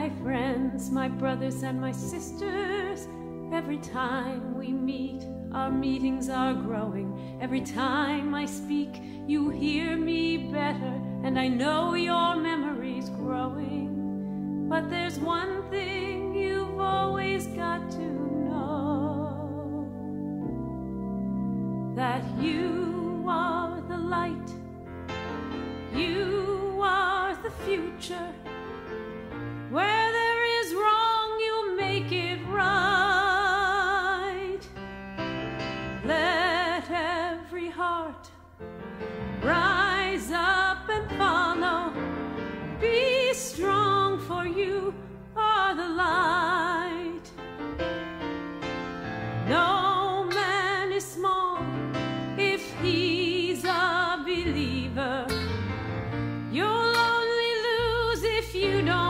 my friends, my brothers and my sisters. Every time we meet, our meetings are growing. Every time I speak, you hear me better, and I know your memory's growing. But there's one thing you've always got to know, that you are the light, you are the future. Where there is wrong, you make it right. Let every heart rise up and follow. Be strong, for you are the light. No man is small if he's a believer. You'll only lose if you don't